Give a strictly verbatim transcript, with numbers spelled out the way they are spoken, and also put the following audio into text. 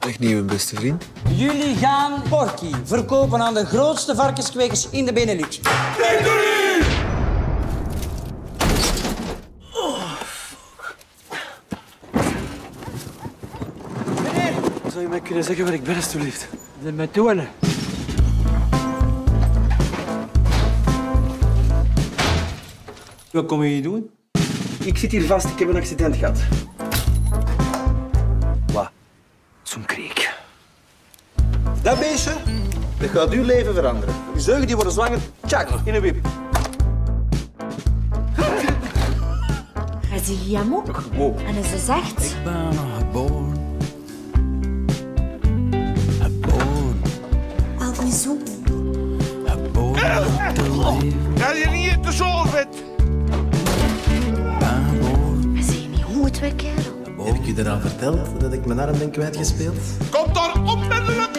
Echt niet mijn beste vriend. Jullie gaan Porky verkopen aan de grootste varkenskwekers in de Benelux. Victory! Meneer! Zou je mij kunnen zeggen waar ik ben, alstublieft? De methode. Wat kom je hier doen? Ik zit hier vast, ik heb een accident gehad. Wat? Zo'n kreek. Dat beestje, dat gaat uw leven veranderen. Uw zeugen die worden zwanger, tjak, in een wip. Hij is een jamok Wow. en is ze zacht. Ik ben nog geboren. Geboren. Help me zo. Geboren om te leven. Ga je niet te zorgen bent? Ben geboren. Hij zie je niet goed weg, kerel. Heb ik u eraan verteld dat ik mijn arm ben kwijtgespeeld? Kom daar onmiddellijk